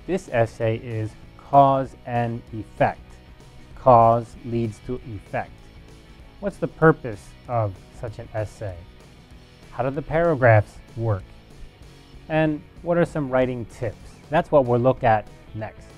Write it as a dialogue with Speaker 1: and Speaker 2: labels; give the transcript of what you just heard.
Speaker 1: This essay is cause and effect. Cause leads to effect. What's the purpose of such an essay? How do the paragraphs work? And what are some writing tips? That's what we'll look at next.